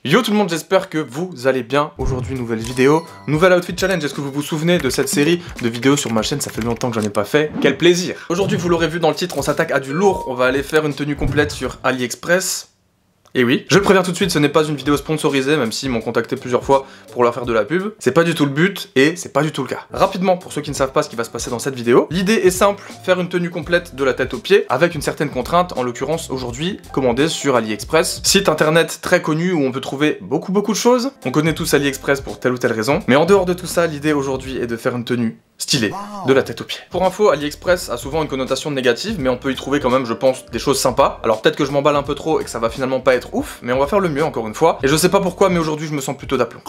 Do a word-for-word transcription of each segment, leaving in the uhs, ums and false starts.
Yo tout le monde, j'espère que vous allez bien. Aujourd'hui, nouvelle vidéo, nouvel outfit challenge. Est-ce que vous vous souvenez de cette série de vidéos sur ma chaîne? Ça fait longtemps que j'en ai pas fait. Quel plaisir. Aujourd'hui, vous l'aurez vu dans le titre, on s'attaque à du lourd. On va aller faire une tenue complète sur AliExpress. Et oui, je le préviens tout de suite, ce n'est pas une vidéo sponsorisée, même s'ils m'ont contacté plusieurs fois pour leur faire de la pub. C'est pas du tout le but, et c'est pas du tout le cas. Rapidement, pour ceux qui ne savent pas ce qui va se passer dans cette vidéo, l'idée est simple, faire une tenue complète de la tête aux pieds, avec une certaine contrainte, en l'occurrence aujourd'hui, commandée sur AliExpress. Site internet très connu où on peut trouver beaucoup beaucoup de choses. On connaît tous AliExpress pour telle ou telle raison. Mais en dehors de tout ça, l'idée aujourd'hui est de faire une tenue stylée, de la tête aux pieds. Pour info, AliExpress a souvent une connotation négative, mais on peut y trouver quand même, je pense, des choses sympas. Alors peut-être que je m'emballe un peu trop et que ça va finalement pas être ouf, mais on va faire le mieux encore une fois. Et je sais pas pourquoi, mais aujourd'hui je me sens plutôt d'aplomb.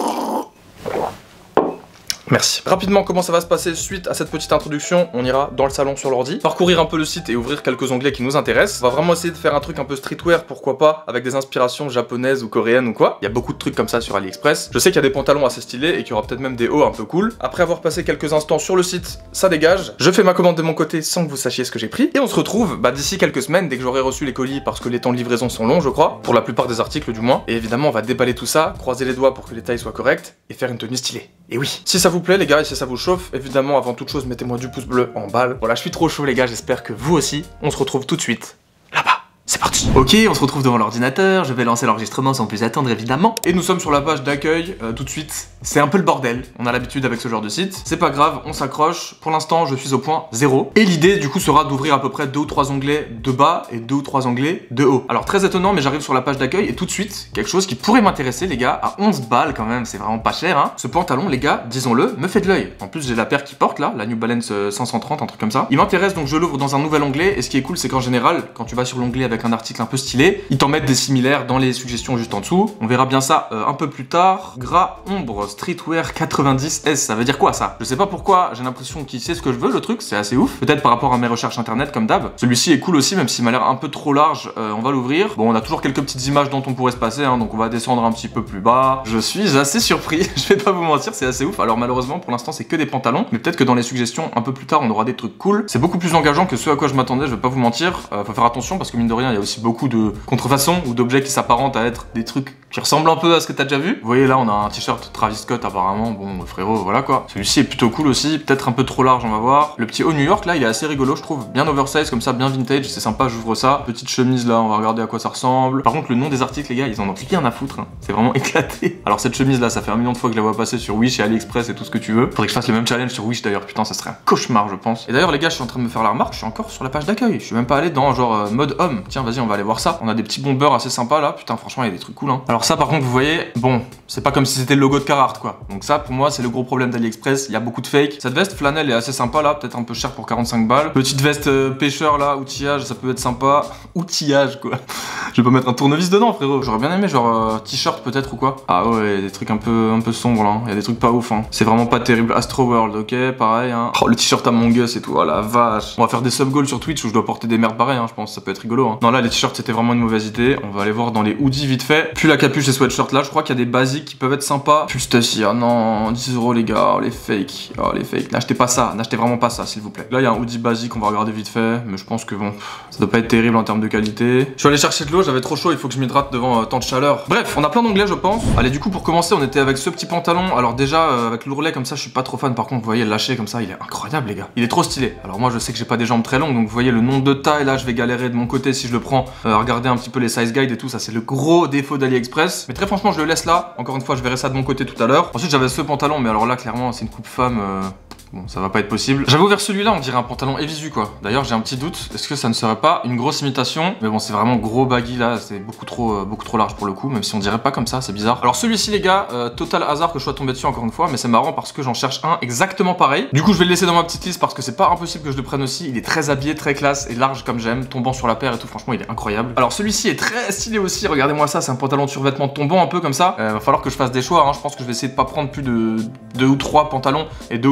Merci. Rapidement, comment ça va se passer suite à cette petite introduction? On ira dans le salon sur l'ordi, parcourir un peu le site et ouvrir quelques onglets qui nous intéressent. On va vraiment essayer de faire un truc un peu streetwear, pourquoi pas, avec des inspirations japonaises ou coréennes ou quoi. Il y a beaucoup de trucs comme ça sur AliExpress. Je sais qu'il y a des pantalons assez stylés et qu'il y aura peut-être même des hauts un peu cool. Après avoir passé quelques instants sur le site, ça dégage. Je fais ma commande de mon côté sans que vous sachiez ce que j'ai pris. Et on se retrouve bah, d'ici quelques semaines, dès que j'aurai reçu les colis, parce que les temps de livraison sont longs, je crois, pour la plupart des articles du moins. Et évidemment, on va déballer tout ça, croiser les doigts pour que les tailles soient correctes et faire une tenue stylée. Et oui. Si ça vous plaît les gars et si ça vous chauffe, évidemment avant toute chose mettez-moi du pouce bleu en balle. Voilà, je suis trop chaud les gars, j'espère que vous aussi. On se retrouve tout de suite là-bas. C'est parti. Ok, on se retrouve devant l'ordinateur, je vais lancer l'enregistrement sans plus attendre évidemment. Et nous sommes sur la page d'accueil, euh, tout de suite. C'est un peu le bordel, on a l'habitude avec ce genre de site. C'est pas grave, on s'accroche. Pour l'instant, je suis au point zéro. Et l'idée du coup sera d'ouvrir à peu près deux ou trois onglets de bas et deux ou trois onglets de haut. Alors très étonnant, mais j'arrive sur la page d'accueil et tout de suite, quelque chose qui pourrait m'intéresser les gars, à onze balles quand même, c'est vraiment pas cher hein. Ce pantalon les gars, disons-le, me fait de l'œil. En plus j'ai la paire qui porte là, la New Balance cinq cent trente, un truc comme ça. Il m'intéresse donc je l'ouvre dans un nouvel onglet et ce qui est cool c'est qu'en général, quand tu vas sur l'onglet avec un article un peu stylé, ils t'en mettent des similaires dans les suggestions juste en dessous. On verra bien ça euh, un peu plus tard. Gras ombre streetwear quatre-vingt-dix S, ça veut dire quoi ça? Je sais pas pourquoi, j'ai l'impression qu'il sait ce que je veux le truc, c'est assez ouf. Peut-être par rapport à mes recherches internet comme d'hab. Celui-ci est cool aussi, même s'il m'a l'air un peu trop large, euh, on va l'ouvrir. Bon, on a toujours quelques petites images dont on pourrait se passer, hein, donc on va descendre un petit peu plus bas. Je suis assez surpris, je vais pas vous mentir, c'est assez ouf. Alors malheureusement, pour l'instant, c'est que des pantalons, mais peut-être que dans les suggestions un peu plus tard, on aura des trucs cool. C'est beaucoup plus engageant que ce à quoi je m'attendais, je vais pas vous mentir. Euh, faut faire attention parce que mine de rien, il y a aussi beaucoup de contrefaçons ou d'objets qui s'apparentent à être des trucs qui ressemblent un peu à ce que t'as déjà vu. Vous voyez là on a un t-shirt Travis Scott apparemment, bon frérot voilà quoi. Celui-ci est plutôt cool aussi, peut-être un peu trop large on va voir. Le petit haut New York là il est assez rigolo je trouve, bien oversize comme ça, bien vintage, c'est sympa, j'ouvre ça. Petite chemise là, on va regarder à quoi ça ressemble. Par contre le nom des articles les gars ils en ont rien à foutre, hein. C'est vraiment éclaté. Alors cette chemise là ça fait un million de fois que je la vois passer sur Wish et AliExpress et tout ce que tu veux. Faudrait que je fasse le même challenge sur Wish d'ailleurs, putain ça serait un cauchemar je pense. Et d'ailleurs les gars je suis en train de me faire la remarque, je suis encore sur la page d'accueil, je suis même pas allé dans genre euh, mode homme. Tiens vas-y on va aller voir ça. On a des petits bombers assez sympas là, putain franchement il y a des trucs cool hein. Alors ça par contre vous voyez, bon c'est pas comme si c'était le logo de Carhartt quoi. Donc ça pour moi c'est le gros problème d'AliExpress, il y a beaucoup de fake. Cette veste flanelle est assez sympa là, peut-être un peu cher pour quarante-cinq balles. Petite veste euh, pêcheur là, outillage, ça peut être sympa. Outillage quoi. Je vais pas mettre un tournevis dedans frérot. J'aurais bien aimé genre euh, t-shirt peut-être ou quoi. Ah ouais, des trucs un peu un peu sombres là, il y a des trucs pas ouf hein. C'est vraiment pas terrible. Astro World, ok, pareil hein. Oh le t-shirt Among Us et tout, oh la vache. On va faire des sub-goals sur Twitch où je dois porter des merdes pareilles hein, je pense, ça peut être rigolo hein. Non là les t-shirts c'était vraiment une mauvaise idée. On va aller voir dans les hoodies vite fait. Puis la capuche et sweatshirt là, je crois qu'il y a des basiques qui peuvent être sympas. Puis Stussy, oh non, dix euros les gars, oh, les fakes, oh les fakes. N'achetez pas ça, n'achetez vraiment pas ça s'il vous plaît. Là il y a un hoodie basique, on va regarder vite fait, mais je pense que bon, ça doit pas être terrible en termes de qualité. Je suis allé chercher de l'eau, j'avais trop chaud, il faut que je m'hydrate devant euh, tant de chaleur. Bref, on a plein d'onglets je pense. Allez du coup pour commencer, on était avec ce petit pantalon. Alors déjà euh, avec l'ourlet comme ça, je suis pas trop fan. Par contre, vous voyez le lâcher comme ça, il est incroyable les gars. Il est trop stylé. Alors moi je sais que j'ai pas des jambes très longues, donc vous voyez le nombre de tailles là, je vais galérer de mon côté si je le prends. Euh, regardez un petit peu les size guides et tout, ça c'est le gros défaut d'AliExpress. Mais très franchement, je le laisse là. Encore une fois, je verrai ça de mon côté tout à l'heure. Ensuite, j'avais ce pantalon, mais alors là, clairement, c'est une coupe femme. Euh... Bon, ça va pas être possible. J'avais ouvert celui-là, on dirait un pantalon Evisu quoi. D'ailleurs, j'ai un petit doute. Est-ce que ça ne serait pas une grosse imitation? Mais bon, c'est vraiment gros baggy là. C'est beaucoup trop, euh, beaucoup trop large pour le coup. Même si on dirait pas comme ça, c'est bizarre. Alors celui-ci, les gars, euh, total hasard que je sois tombé dessus encore une fois. Mais c'est marrant parce que j'en cherche un exactement pareil. Du coup, je vais le laisser dans ma petite liste parce que c'est pas impossible que je le prenne aussi. Il est très habillé, très classe et large comme j'aime, tombant sur la paire et tout. Franchement, il est incroyable. Alors celui-ci est très stylé aussi. Regardez-moi ça, c'est un pantalon de survêtement tombant un peu comme ça. Euh, va falloir que je fasse des choix. Hein. Je pense que je vais essayer de pas prendre plus de deux ou trois pantalons et deux ou trois hauts.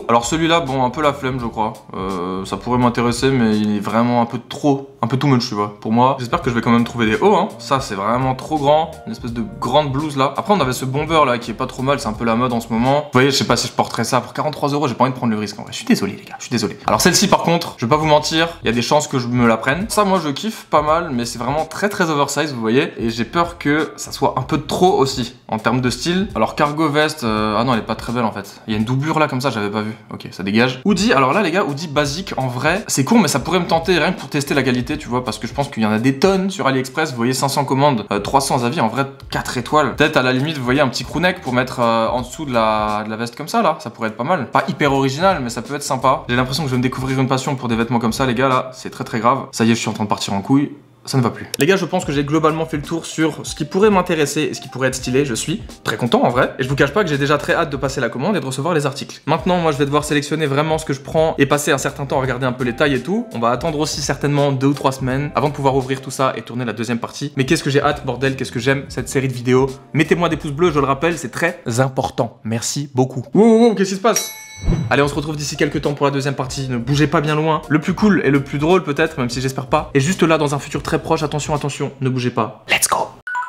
euros. Alors celui-là, bon, un peu la flemme je crois. Euh, ça pourrait m'intéresser mais il est vraiment un peu trop, un peu too much tu vois, pour moi. J'espère que je vais quand même trouver des hauts hein. Ça c'est vraiment trop grand, une espèce de grande blouse là. Après on avait ce bomber là qui est pas trop mal, c'est un peu la mode en ce moment. Vous voyez, je sais pas si je porterais ça pour quarante-trois euros, j'ai pas envie de prendre le risque en vrai. Je suis désolé les gars, je suis désolé. Alors celle-ci par contre, je vais pas vous mentir, il y a des chances que je me la prenne. Ça moi je kiffe pas mal, mais c'est vraiment très très oversize vous voyez. Et j'ai peur que ça soit un peu trop aussi en termes de style. Alors cargo veste, euh, ah non elle est pas très belle en fait. Il y a une doublure là comme ça, j'avais pas vu. Ok, ça dégage. Hoodie, alors là les gars, hoodie basique en vrai, c'est con mais ça pourrait me tenter rien que pour tester la qualité tu vois, parce que je pense qu'il y en a des tonnes sur AliExpress. Vous voyez cinq cents commandes, euh, trois cents avis, en vrai quatre étoiles. Peut-être à la limite vous voyez un petit crewneck pour mettre euh, en dessous de la, de la veste comme ça là, ça pourrait être pas mal. Pas hyper original mais ça peut être sympa. J'ai l'impression que je vais me découvrir une passion pour des vêtements comme ça les gars là, c'est très très grave. Ça y est, je suis en train de partir en couille. Ça ne va plus. Les gars, je pense que j'ai globalement fait le tour sur ce qui pourrait m'intéresser et ce qui pourrait être stylé. Je suis très content en vrai. Et je vous cache pas que j'ai déjà très hâte de passer la commande et de recevoir les articles. Maintenant, moi, je vais devoir sélectionner vraiment ce que je prends et passer un certain temps à regarder un peu les tailles et tout. On va attendre aussi certainement deux ou trois semaines avant de pouvoir ouvrir tout ça et tourner la deuxième partie. Mais qu'est-ce que j'ai hâte, bordel, qu'est-ce que j'aime cette série de vidéos. Mettez-moi des pouces bleus, je le rappelle, c'est très important. Merci beaucoup. Wow, wow, wow, qu'est-ce qui se passe ? Allez, on se retrouve d'ici quelques temps pour la deuxième partie. Ne bougez pas bien loin. Le plus cool et le plus drôle peut-être, même si j'espère pas, est juste là dans un futur très proche. Attention, attention, ne bougez pas. Let's go!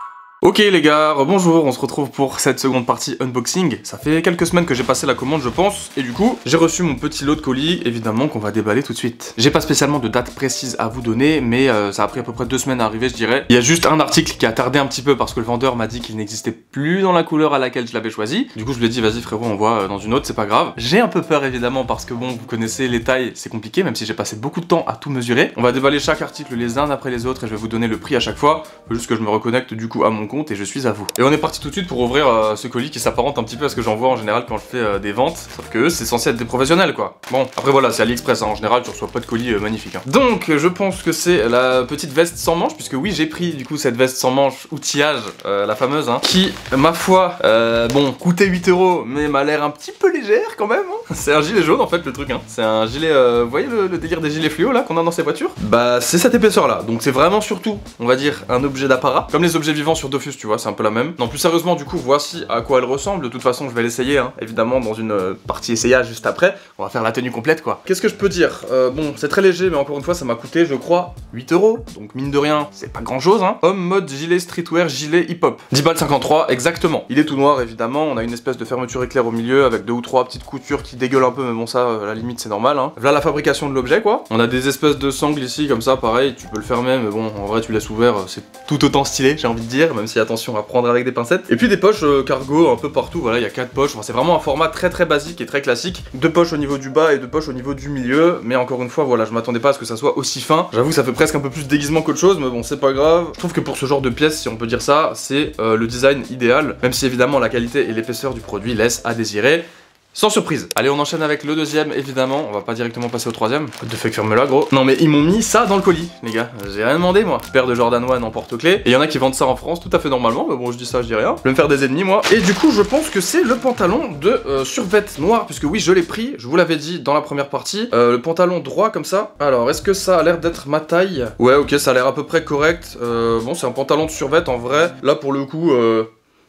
Ok les gars, bonjour, on se retrouve pour cette seconde partie unboxing. Ça fait quelques semaines que j'ai passé la commande je pense, et du coup, j'ai reçu mon petit lot de colis, évidemment qu'on va déballer tout de suite. J'ai pas spécialement de date précise à vous donner, mais euh, ça a pris à peu près deux semaines à arriver je dirais. Il y a juste un article qui a tardé un petit peu parce que le vendeur m'a dit qu'il n'existait plus dans la couleur à laquelle je l'avais choisi. Du coup je lui ai dit vas-y frérot on voit dans une autre, c'est pas grave. J'ai un peu peur évidemment parce que bon, vous connaissez les tailles, c'est compliqué, même si j'ai passé beaucoup de temps à tout mesurer. On va déballer chaque article les uns après les autres et je vais vous donner le prix à chaque fois. Faut juste que je me reconnecte du coup à mon compte et je suis à vous. Et on est parti tout de suite pour ouvrir euh, ce colis qui s'apparente un petit peu à ce que j'en vois en général quand je fais euh, des ventes. Sauf que eux, c'est censé être des professionnels quoi. Bon, après voilà, c'est AliExpress, hein. En général tu reçois pas de colis euh, magnifiques. Hein. Donc je pense que c'est la petite veste sans manches, puisque oui j'ai pris du coup cette veste sans manches outillage, euh, la fameuse, hein, qui ma foi, euh, bon, coûtait huit euros, mais m'a l'air un petit peu légère quand même. Hein. C'est un gilet jaune en fait le truc. Hein. C'est un gilet, euh, vous voyez le, le délire des gilets fluo là qu'on a dans ces voitures? Bah c'est cette épaisseur là, donc c'est vraiment surtout, on va dire, un objet d'apparat. Comme les objets vivants sur Dofus, tu vois, c'est un peu la même. Non, plus sérieusement, du coup, voici à quoi elle ressemble. De toute façon, je vais l'essayer, hein, évidemment, dans une euh, partie essayage juste après. On va faire la tenue complète, quoi. Qu'est-ce que je peux dire? euh, Bon, c'est très léger, mais encore une fois, ça m'a coûté, je crois, huit euros. Donc, mine de rien, c'est pas grand-chose, hein. Homme mode gilet streetwear, gilet hip-hop. dix balles cinquante-trois, exactement. Il est tout noir, évidemment. On a une espèce de fermeture éclair au milieu avec deux ou trois petites coutures qui dégueulent un peu, mais bon, ça, à la limite, c'est normal, hein. Voilà la fabrication de l'objet, quoi. On a des espèces de sangles ici, comme ça, pareil. Tu peux le fermer, mais bon, en vrai, tu laisses ouvert, c'est tout autant stylé, j'ai envie de dire, même si attention à prendre avec des pincettes. Et puis des poches euh, cargo un peu partout, voilà, il y a quatre poches. Enfin, c'est vraiment un format très très basique et très classique. Deux poches au niveau du bas et deux poches au niveau du milieu. Mais encore une fois, voilà, je m'attendais pas à ce que ça soit aussi fin. J'avoue, ça fait presque un peu plus déguisement qu'autre chose, mais bon, c'est pas grave. Je trouve que pour ce genre de pièces, si on peut dire ça, c'est euh, le design idéal. Même si évidemment la qualité et l'épaisseur du produit laissent à désirer. Sans surprise. Allez, on enchaîne avec le deuxième, évidemment. On va pas directement passer au troisième. De fait, ferme-la, gros. Non, mais ils m'ont mis ça dans le colis, les gars. J'ai rien demandé, moi. Paire de Jordan un en porte-clés. Et il y en a qui vendent ça en France tout à fait normalement. Mais bon, je dis ça, je dis rien. Je vais me faire des ennemis, moi. Et du coup, je pense que c'est le pantalon de euh, survêt noir. Puisque oui, je l'ai pris. Je vous l'avais dit dans la première partie. Euh, le pantalon droit, comme ça. Alors, est-ce que ça a l'air d'être ma taille? Ouais, ok, ça a l'air à peu près correct. Euh, bon, c'est un pantalon de survêt en vrai. Là, pour le coup, euh...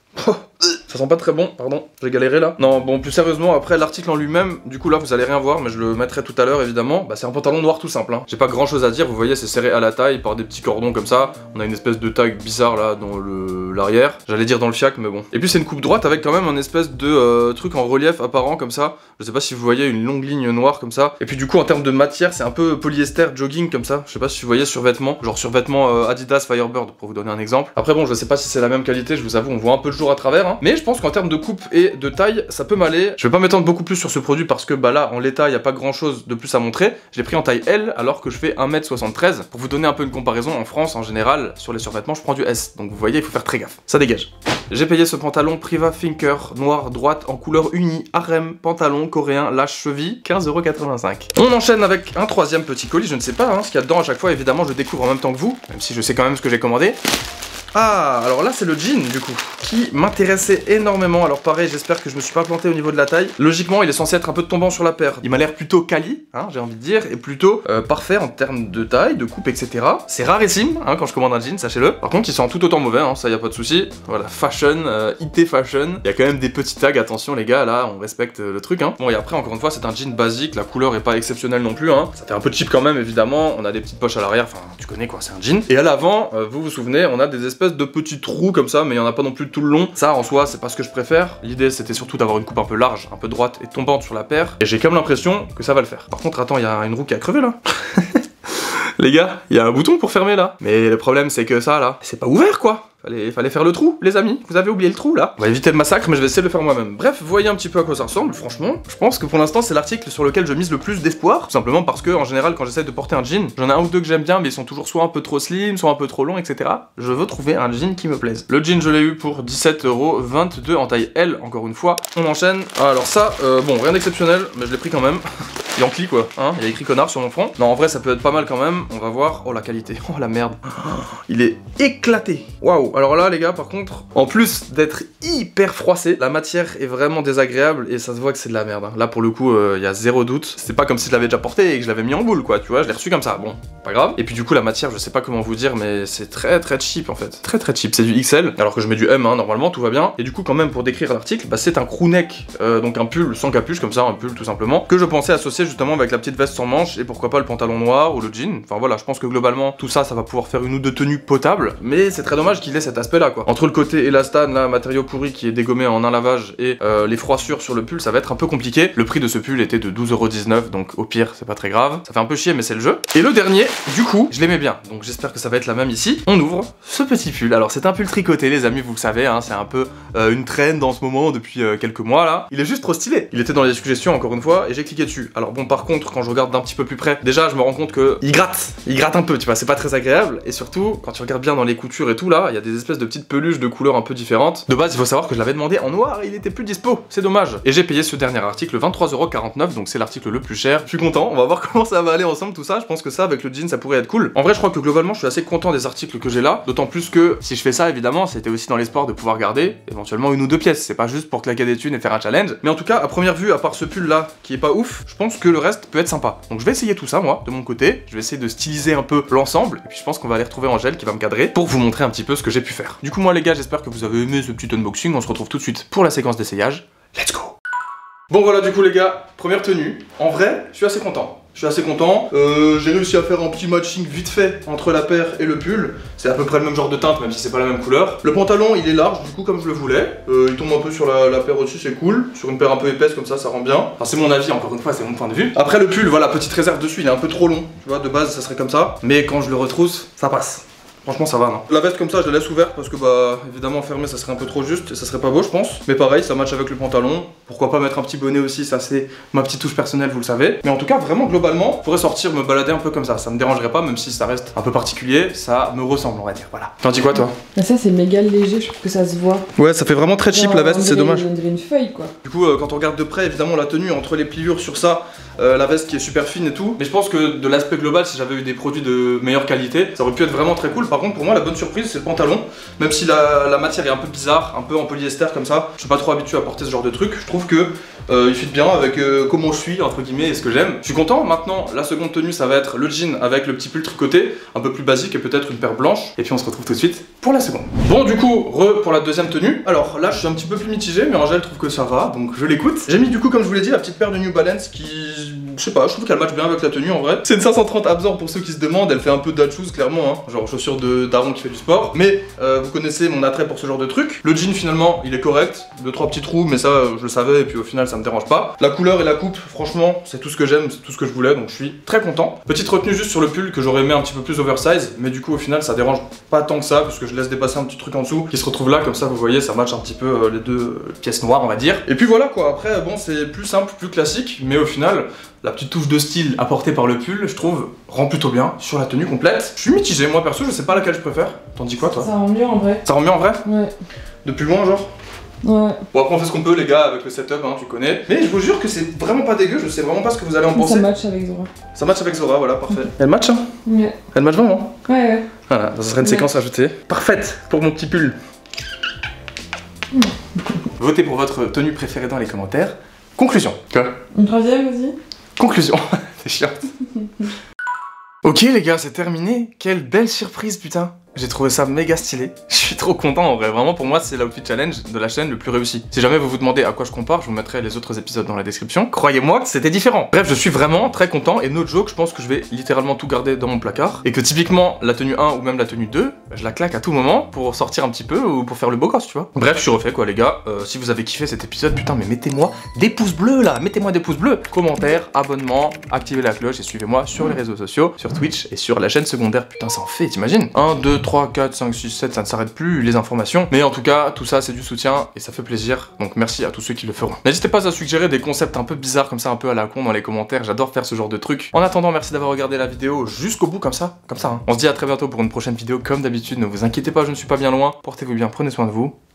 ça sent pas très bon, pardon, j'ai galéré là. Non, bon, plus sérieusement, après l'article en lui-même, du coup là vous allez rien voir, mais je le mettrai tout à l'heure évidemment. Bah c'est un pantalon noir tout simple, hein. J'ai pas grand chose à dire, vous voyez, c'est serré à la taille par des petits cordons comme ça. On a une espèce de tag bizarre là dans le l'arrière. J'allais dire dans le fiac, mais bon. Et puis c'est une coupe droite avec quand même un espèce de euh, truc en relief apparent comme ça. Je sais pas si vous voyez une longue ligne noire comme ça. Et puis du coup en termes de matière, c'est un peu polyester jogging comme ça. Je sais pas si vous voyez survêtement, genre survêtement euh, Adidas Firebird pour vous donner un exemple. Après bon, je sais pas si c'est la même qualité, je vous avoue, on voit un peu le jour à travers, hein. Mais je pense qu'en termes de coupe et de taille, ça peut m'aller. Je vais pas m'étendre beaucoup plus sur ce produit parce que bah là, en l'état, il n'y a pas grand chose de plus à montrer. J'ai pris en taille L alors que je fais un mètre soixante-treize. Pour vous donner un peu une comparaison, en France, en général, sur les survêtements, je prends du S. Donc vous voyez, il faut faire très gaffe. Ça dégage. J'ai payé ce pantalon Priva Thinker, noir, droite, en couleur unie, harem, pantalon coréen, lâche cheville, quinze euros quatre-vingt-cinq. On enchaîne avec un troisième petit colis, je ne sais pas hein, ce qu'il y a dedans à chaque fois, évidemment je découvre en même temps que vous, même si je sais quand même ce que j'ai commandé. Ah, alors là c'est le jean du coup, qui m'intéressait énormément. Alors pareil, j'espère que je me suis pas planté au niveau de la taille. Logiquement, il est censé être un peu tombant sur la paire. Il m'a l'air plutôt quali, hein, j'ai envie de dire, et plutôt euh, parfait en termes de taille, de coupe, et cetera. C'est rarissime, hein, quand je commande un jean, sachez-le. Par contre, il sent tout autant mauvais, hein, ça y a pas de souci. Voilà, fashion, euh, I T fashion. Il y a quand même des petits tags, attention les gars, là, on respecte le truc, hein. Bon, et après, encore une fois, c'est un jean basique, la couleur est pas exceptionnelle non plus, hein. Ça fait un peu cheap quand même, évidemment. On a des petites poches à l'arrière, enfin, tu connais quoi, c'est un jean. Et à l'avant, euh, vous vous souvenez, on a des espèces de petits trous comme ça, mais il y en a pas non plus tout le long. Ça, en soi, c'est pas ce que je préfère. L'idée, c'était surtout d'avoir une coupe un peu large, un peu droite et tombante sur la paire. Et j'ai quand même l'impression que ça va le faire. Par contre, attends, il y a une roue qui a crevé là. Les gars, il y a un bouton pour fermer là. Mais le problème, c'est que ça là, c'est pas ouvert quoi. Fallait, fallait faire le trou, les amis. Vous avez oublié le trou là. On va éviter le massacre, mais je vais essayer de le faire moi-même. Bref, voyez un petit peu à quoi ça ressemble. Franchement, je pense que pour l'instant, c'est l'article sur lequel je mise le plus d'espoir. Tout simplement parce que, en général, quand j'essaie de porter un jean, j'en ai un ou deux que j'aime bien, mais ils sont toujours soit un peu trop slim, soit un peu trop longs, et cetera. Je veux trouver un jean qui me plaise. Le jean, je l'ai eu pour dix-sept euros vingt-deux en taille L, encore une fois. On enchaîne. Alors ça, euh, bon, rien d'exceptionnel, mais je l'ai pris quand même. Yankee quoi, hein, il y a écrit connard sur mon front. Non, en vrai, ça peut être pas mal quand même. On va voir. Oh la qualité, oh la merde. Il est éclaté. Waouh. Alors là, les gars, par contre, en plus d'être hyper froissé, la matière est vraiment désagréable et ça se voit que c'est de la merde. Hein. Là, pour le coup, il euh, y a zéro doute. C'est pas comme si je l'avais déjà porté et que je l'avais mis en boule, quoi. Tu vois, je l'ai reçu comme ça. Bon, pas grave. Et puis du coup, la matière, je sais pas comment vous dire, mais c'est très très cheap en fait. Très très cheap. C'est du X L, alors que je mets du M. Hein, normalement, tout va bien. Et du coup, quand même, pour décrire l'article, bah, c'est un crewneck, euh, donc un pull sans capuche, comme ça, un pull tout simplement, que je pensais associer justement avec la petite veste sans manches et pourquoi pas le pantalon noir ou le jean. Enfin voilà, je pense que globalement tout ça ça va pouvoir faire une ou deux tenues potables, mais c'est très dommage qu'il ait cet aspect là quoi. Entre le côté élastane là, matériau pourri qui est dégommé en un lavage et euh, les froissures sur le pull, ça va être un peu compliqué. Le prix de ce pull était de douze euros dix-neuf, donc au pire c'est pas très grave. Ça fait un peu chier mais c'est le jeu. Et le dernier, du coup, je l'aimais bien, donc j'espère que ça va être la même ici. On ouvre ce petit pull. Alors c'est un pull tricoté les amis, vous le savez, hein, c'est un peu euh, une trend en ce moment depuis euh, quelques mois là. Il est juste trop stylé. Il était dans les suggestions encore une fois et j'ai cliqué dessus. Alors bon, par contre, quand je regarde d'un petit peu plus près, déjà je me rends compte que il gratte, il gratte un peu, tu vois, c'est pas très agréable. Et surtout, quand tu regardes bien dans les coutures et tout là, il y a des espèces de petites peluches de couleurs un peu différentes. De base, il faut savoir que je l'avais demandé en noir et il était plus dispo, c'est dommage. Et j'ai payé ce dernier article vingt-trois euros quarante-neuf, donc c'est l'article le plus cher. Je suis content, on va voir comment ça va aller ensemble tout ça. Je pense que ça, avec le jean, ça pourrait être cool. En vrai, je crois que globalement, je suis assez content des articles que j'ai là, d'autant plus que si je fais ça, évidemment, c'était aussi dans l'espoir de pouvoir garder éventuellement une ou deux pièces. C'est pas juste pour claquer des thunes et faire un challenge. Mais en tout cas, à première vue, à part ce pull là qui est pas ouf, je pense que le reste peut être sympa. Donc je vais essayer tout ça moi de mon côté, je vais essayer de styliser un peu l'ensemble et puis je pense qu'on va aller retrouver Angèle qui va me cadrer pour vous montrer un petit peu ce que j'ai pu faire. Du coup moi les gars, j'espère que vous avez aimé ce petit unboxing, on se retrouve tout de suite pour la séquence d'essayage. Let's go. Bon voilà du coup les gars, première tenue. En vrai, je suis assez content. Je suis assez content, euh, j'ai réussi à faire un petit matching vite fait entre la paire et le pull. C'est à peu près le même genre de teinte même si c'est pas la même couleur. Le pantalon il est large du coup comme je le voulais, euh, il tombe un peu sur la, la paire au-dessus, c'est cool. Sur une paire un peu épaisse comme ça, ça rend bien. Enfin c'est mon avis, encore une fois c'est mon point de vue. Après le pull, voilà, petite réserve dessus, il est un peu trop long. Tu vois, de base ça serait comme ça, mais quand je le retrousse, ça passe. Franchement ça va non. La veste comme ça je la laisse ouverte parce que bah évidemment fermée ça serait un peu trop juste et ça serait pas beau je pense. Mais pareil ça match avec le pantalon. Pourquoi pas mettre un petit bonnet aussi, ça c'est ma petite touche personnelle vous le savez. Mais en tout cas vraiment globalement je pourrais sortir me balader un peu comme ça. Ça me dérangerait pas même si ça reste un peu particulier. Ça me ressemble on va dire voilà. T'en dis quoi toi? Mais ça c'est méga léger, je trouve que ça se voit. Ouais ça fait vraiment très cheap. Genre, la veste c'est dommage. On dirait une feuille quoi. Du coup euh, quand on regarde de près évidemment la tenue entre les pliures sur ça, euh, la veste qui est super fine et tout. Mais je pense que de l'aspect global si j'avais eu des produits de meilleure qualité ça aurait pu être vraiment très cool. Par contre pour moi la bonne surprise c'est le pantalon, même si la, la matière est un peu bizarre, un peu en polyester comme ça, je suis pas trop habitué à porter ce genre de truc, je trouve que euh, il fit bien avec euh, comment je suis entre guillemets et ce que j'aime. Je suis content. Maintenant la seconde tenue ça va être le jean avec le petit pull tricoté, un peu plus basique et peut-être une paire blanche, et puis on se retrouve tout de suite pour la seconde. Bon du coup, re pour la deuxième tenue. Alors là je suis un petit peu plus mitigé mais Angèle trouve que ça va, donc je l'écoute. J'ai mis du coup comme je vous l'ai dit la petite paire de New Balance qui... je sais pas, je trouve qu'elle match bien avec la tenue en vrai. C'est une cinq cent trente Absorb pour ceux qui se demandent, elle fait un peu dad shoes clairement, hein. Genre chaussures de daron qui fait du sport. Mais euh, vous connaissez mon attrait pour ce genre de truc. Le jean finalement il est correct, deux trois petits trous mais ça euh, je le savais et puis au final ça me dérange pas. La couleur et la coupe franchement c'est tout ce que j'aime, c'est tout ce que je voulais donc je suis très content. Petite retenue juste sur le pull que j'aurais aimé un petit peu plus oversize, mais du coup au final ça dérange pas tant que ça parce que je laisse dépasser un petit truc en dessous qui se retrouve là comme ça vous voyez ça match un petit peu euh, les deux pièces noires on va dire. Et puis voilà quoi, après bon c'est plus simple, plus classique mais au final la petite touche de style apportée par le pull, je trouve, rend plutôt bien sur la tenue complète. Je suis mitigé, moi perso, je sais pas laquelle je préfère. T'en dis quoi toi? Ça rend mieux en vrai. Ça rend mieux en vrai? Ouais. De plus loin genre? Ouais. Bon après on fait ce qu'on peut les gars avec le setup, hein, tu connais. Mais je vous jure que c'est vraiment pas dégueu, je sais vraiment pas ce que vous allez en penser. Ça match avec Zora. Ça match avec Zora, voilà, parfait. Elle match hein? Ouais. Elle match vraiment? Ouais ouais. Voilà, ça serait une Ouais. séquence ajoutée. Parfaite pour mon petit pull. Votez pour votre tenue préférée dans les commentaires. Conclusion. Quoi? Une troisième, vas-y. Conclusion. C'est chiant. Ok les gars, c'est terminé. Quelle belle surprise, putain. J'ai trouvé ça méga stylé. Je suis trop content en vrai. Vraiment, pour moi, c'est l'outfit challenge de la chaîne le plus réussi. Si jamais vous vous demandez à quoi je compare, je vous mettrai les autres épisodes dans la description. Croyez-moi que c'était différent. Bref, je suis vraiment très content. Et no joke, je pense que je vais littéralement tout garder dans mon placard. Et que typiquement, la tenue un ou même la tenue deux, je la claque à tout moment pour sortir un petit peu ou pour faire le beau gosse, tu vois. Bref, je suis refait quoi, les gars. Euh, si vous avez kiffé cet épisode, putain, mais mettez-moi des pouces bleus là. Mettez-moi des pouces bleus. Commentaires, abonnement, activez la cloche et suivez-moi sur les réseaux sociaux, sur Twitch et sur la chaîne secondaire. Putain, ça en fait, t'imagines? un, deux, trois, quatre, cinq, six, sept, ça ne s'arrête plus, les informations. Mais en tout cas, tout ça, c'est du soutien et ça fait plaisir. Donc merci à tous ceux qui le feront. N'hésitez pas à suggérer des concepts un peu bizarres comme ça, un peu à la con dans les commentaires. J'adore faire ce genre de trucs. En attendant, merci d'avoir regardé la vidéo jusqu'au bout comme ça. Comme ça, hein. On se dit à très bientôt pour une prochaine vidéo comme d'habitude. Ne vous inquiétez pas, je ne suis pas bien loin. Portez-vous bien, prenez soin de vous